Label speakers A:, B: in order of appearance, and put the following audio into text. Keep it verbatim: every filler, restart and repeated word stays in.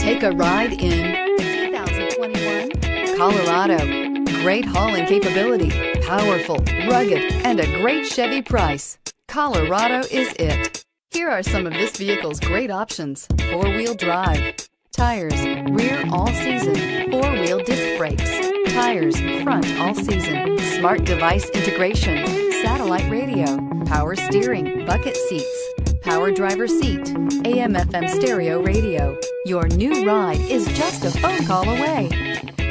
A: Take a ride in the two thousand twenty-one Colorado. Great hauling capability, powerful, rugged, and a great Chevy price. Colorado is it. Here are some of this vehicle's great options: four-wheel drive, tires, rear all season, four-wheel disc brakes, tires, front all season, smart device integration, satellite radio, power steering, bucket seats, power driver seat, A M F M stereo radio. Your new ride is just a phone call away.